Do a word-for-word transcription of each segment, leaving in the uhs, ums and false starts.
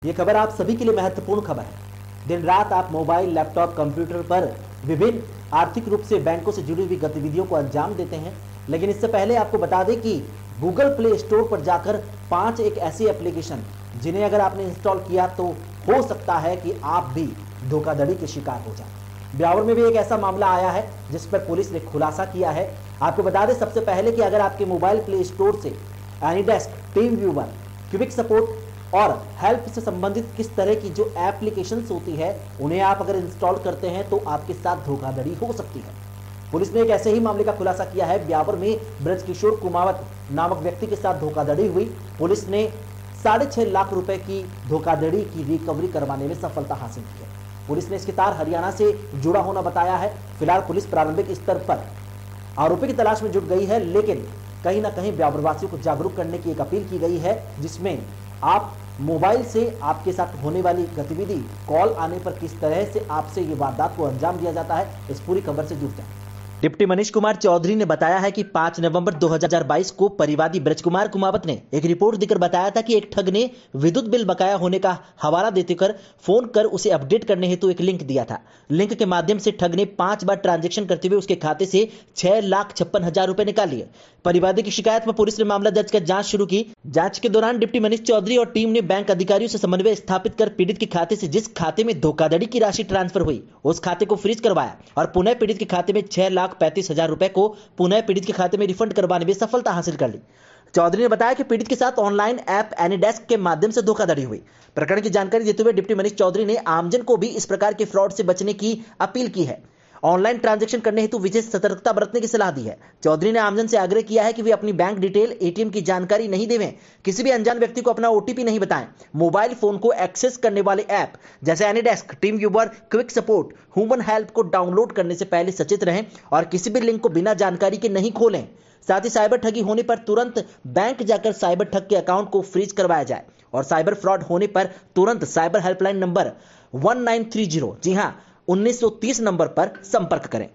ये खबर आप सभी के लिए महत्वपूर्ण खबर है। दिन रात आप मोबाइल, लैपटॉप, कंप्यूटर पर विभिन्न आर्थिक रूप से बैंकों से जुड़ी हुई गतिविधियों को अंजाम देते हैं। लेकिन इससे पहले आपको बता दें कि गूगल प्ले स्टोर पर जाकर पांच एक ऐसी एप्लीकेशन जिन्हें अगर आपने इंस्टॉल किया तो हो सकता है कि आप भी धोखाधड़ी के शिकार हो जाए। ब्यावर में भी एक ऐसा मामला आया है जिस पर पुलिस ने खुलासा किया है। आपको बता दें सबसे पहले कि अगर आपके मोबाइल प्ले स्टोर से AnyDesk, TeamViewer, quick support और हेल्प से संबंधित किस तरह की जो एप्लीकेशंस होती है उन्हें आप अगर इंस्टॉल करते हैं तो आपके साथ धोखाधड़ी हो सकती है। पुलिस ने एक ऐसे ही मामले का खुलासा किया है। ब्यावर में ब्रजकिशोर कुमावत नामक व्यक्ति के साथ धोखाधड़ी हुई। पुलिस ने साढ़े छह लाख रुपए की धोखाधड़ी की रिकवरी करवाने में सफलता हासिल की है। पुलिस ने इसके तार हरियाणा से जुड़ा होना बताया है। फिलहाल पुलिस प्रारंभिक स्तर पर आरोपी की तलाश में जुट गई है, लेकिन कहीं ना कहीं ब्यावरवासियों को जागरूक करने की एक अपील की गई है, जिसमें आप मोबाइल से आपके साथ होने वाली गतिविधि, कॉल आने पर किस तरह से आपसे ये वारदात को अंजाम दिया जाता है, इस पूरी खबर से जुड़ जाए। डिप्टी मनीष कुमार चौधरी ने बताया है कि पाँच नवंबर दो हज़ार बाईस को परिवादी ब्रजकुमार कुमावत ने एक रिपोर्ट देकर बताया था कि एक ठग ने विद्युत बिल बकाया होने का हवाला देते कर फोन कर उसे अपडेट करने हेतु एक लिंक दिया था। लिंक के माध्यम से ठग ने पांच बार ट्रांजैक्शन करते हुए उसके खाते से छह लाख छप्पन हजार रुपए निकाल लिए। परिवादी की शिकायत पर पुलिस ने मामला दर्ज कर जांच शुरू की। जांच के दौरान डिप्टी मनीष चौधरी और टीम ने बैंक अधिकारियों से समन्वय स्थापित कर पीड़ित के खाते से जिस खाते में धोखाधड़ी की राशि ट्रांसफर हुई उस खाते को फ्रीज करवाया और पुनः पीड़ित के खाते में छह लाख पैंतीस हजार रुपए को पुनः पीड़ित के खाते में रिफंड करवाने में सफलता हासिल कर ली। चौधरी ने बताया कि पीड़ित के साथ ऑनलाइन ऐप एनीडेस्क के माध्यम से धोखाधड़ी हुई। प्रकरण की जानकारी देते हुए डिप्टी मनीष चौधरी ने आमजन को भी इस प्रकार के फ्रॉड से बचने की अपील की है। ऑनलाइन ट्रांजैक्शन करने हेतु विशेष सतर्कता बरतने की सलाह दी है। चौधरी ने आमजन से आग्रह किया है कि वे अपनी बैंक डिटेल, एटीएम की जानकारी नहीं देवें, किसी भी अनजान व्यक्ति को अपना ओटीपी नहीं बताएं। मोबाइल फोन को एक्सेस करने वाले ऐप जैसे AnyDesk, TeamViewer, quick support, human help को डाउनलोड करने से पहले सचेत रहें और किसी भी लिंक को बिना जानकारी के नहीं खोलें। साथ ही साइबर ठगी होने पर तुरंत बैंक जाकर साइबर ठग के अकाउंट को फ्रीज करवाया जाए और साइबर फ्रॉड होने पर तुरंत cyber helpline number one nine three zero, जी हां उन्नीस सौ तीस नंबर पर संपर्क करें।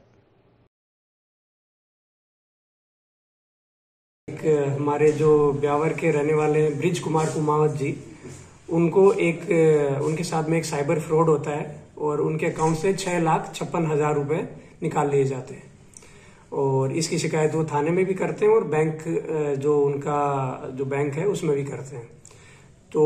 एक हमारे जो ब्यावर के रहने वाले हैं ब्रिज कुमार कुमावत जी, उनको एक उनके साथ में एक साइबर फ्रॉड होता है और उनके अकाउंट से छह लाख छप्पन हजार रुपए निकाल लिए जाते हैं और इसकी शिकायत वो थाने में भी करते हैं और बैंक जो उनका जो बैंक है उसमें भी करते हैं। तो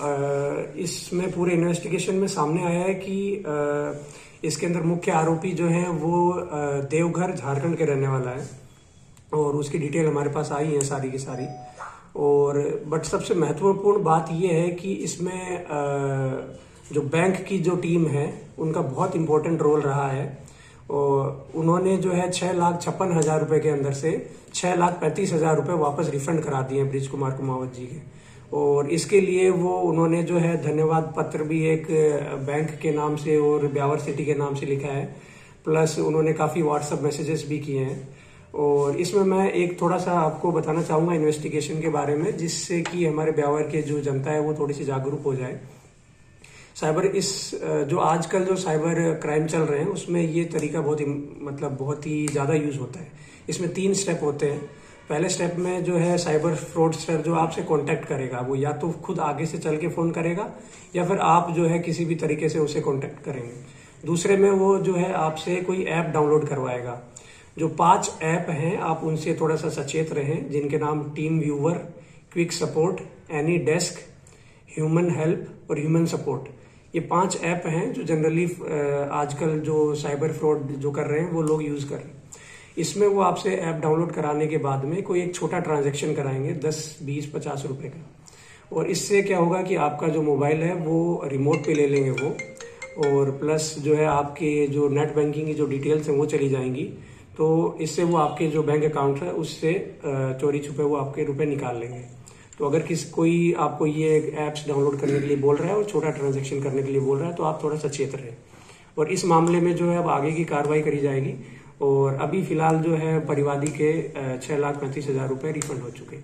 इसमें पूरे इन्वेस्टिगेशन में सामने आया है कि इसके अंदर मुख्य आरोपी जो है वो देवघर, झारखंड के रहने वाला है और उसकी डिटेल हमारे पास आई है सारी की सारी। और बट सबसे महत्वपूर्ण बात यह है कि इसमें जो बैंक की जो टीम है उनका बहुत इंपॉर्टेंट रोल रहा है और उन्होंने जो है छह लाख छप्पन हजार रुपए के अंदर से छह लाख पैंतीस हजार रुपए वापस रिफंड करा दिए ब्रिज कुमार कुमावत जी के। और इसके लिए वो उन्होंने जो है धन्यवाद पत्र भी एक बैंक के नाम से और ब्यावर सिटी के नाम से लिखा है, प्लस उन्होंने काफी व्हाट्सएप मैसेजेस भी किए हैं। और इसमें मैं एक थोड़ा सा आपको बताना चाहूंगा इन्वेस्टिगेशन के बारे में, जिससे कि हमारे ब्यावर के जो जनता है वो थोड़ी सी जागरूक हो जाए। साइबर इस जो आजकल जो साइबर क्राइम चल रहे हैं उसमें ये तरीका बहुत ही मतलब बहुत ही ज्यादा यूज होता है। इसमें तीन स्टेप होते हैं। पहले स्टेप में जो है साइबर फ्रॉडस्टर जो आपसे कांटेक्ट करेगा वो या तो खुद आगे से चल के फोन करेगा या फिर आप जो है किसी भी तरीके से उसे कांटेक्ट करेंगे। दूसरे में वो जो है आपसे कोई ऐप डाउनलोड करवाएगा। जो पांच ऐप हैं आप उनसे थोड़ा सा सचेत रहें, जिनके नाम TeamViewer, quick support, AnyDesk, human help और ह्यूमन सपोर्ट। ये पांच ऐप हैं जो जनरली आजकल जो साइबर फ्रॉड जो कर रहे हैं वो लोग यूज कर रहे हैं। इसमें वो आपसे ऐप डाउनलोड कराने के बाद में कोई एक छोटा ट्रांजैक्शन कराएंगे दस, बीस, पचास रुपए का। और इससे क्या होगा कि आपका जो मोबाइल है वो रिमोट पे ले लेंगे वो, और प्लस जो है आपके जो नेट बैंकिंग की जो डिटेल्स हैं वो चली जाएंगी। तो इससे वो आपके जो बैंक अकाउंट है उससे चोरी छुपे वो आपके रुपए निकाल लेंगे। तो अगर किसी कोई आपको ये ऐप्स डाउनलोड करने के लिए बोल रहा है और छोटा ट्रांजैक्शन करने के लिए बोल रहा है तो आप थोड़ा सचेत रहें। और इस मामले में जो है अब आगे की कार्रवाई करी जाएगी। और अभी फिलहाल जो है परिवादी के छह लाख पैंतीस हजार रुपए रिफंड हो चुके हैं।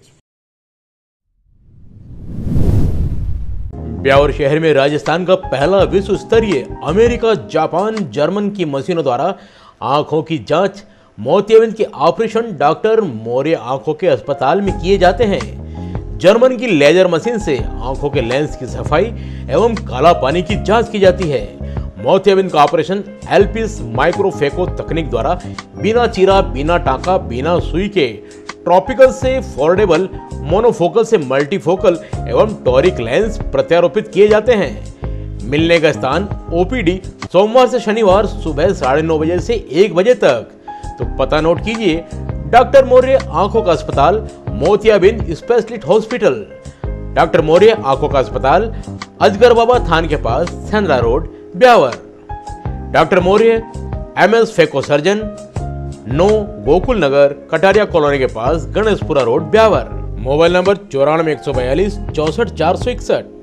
ब्यावर शहर में राजस्थान का पहला विश्व स्तरीय अमेरिका, जापान, जर्मन की मशीनों द्वारा आंखों की जांच, मोतियाबिंद के ऑपरेशन डॉक्टर मौर्य आंखों के अस्पताल में किए जाते हैं। जर्मन की लेजर मशीन से आंखों के लेंस की सफाई एवं काला पानी की जांच की जाती है। मोतियाबिंद का ऑपरेशन एलपिस माइक्रोफेको तकनीक द्वारा बिना चीरा, बिना टाका, बिना सुई के ट्रॉपिकल से फोल्डेबल, मोनोफोकल से मल्टीफोकल एवं टॉरिक लेंस प्रत्यारोपित किए जाते हैं। मिलने का स्थान ओपीडी सोमवार से शनिवार सुबह साढ़े नौ बजे से एक बजे तक। तो पता नोट कीजिए, डॉक्टर मौर्य आंखों का अस्पताल, मोतियाबिंद स्पेशलिस्ट हॉस्पिटल। डॉक्टर मौर्य आंखों का अस्पताल, अजगर बाबा थान के पास, Sendra road, Beawar. Doctor Maurya MS phaco surgeon, नौ गोकुल नगर, कटारिया कॉलोनी के पास, Ganeshpura road, Beawar. Mobile number चौरानवे एक सौ बयालीस चौसठ चार सौ इकसठ।